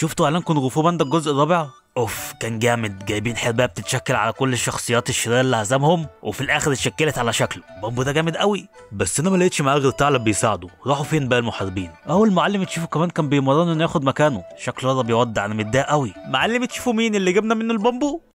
شفتوا اعلان كونغ فو باندا الجزء الرابع؟ اوف كان جامد، جايبين حلبة بتتشكل على كل الشخصيات الشريرة اللي هزمهم وفي الاخر اتشكلت على شكله. بامبو ده جامد قوي، بس انا ما لقيتش معاه غير ثعلب بيساعده. راحوا فين بقى المحاربين؟ اهو المعلم تشيفو كمان كان بيمرنه انه ياخد مكانه، شكله قرب يودع. انا متضايق قوي. معلم تشيفو مين اللي جبنا منه البامبو؟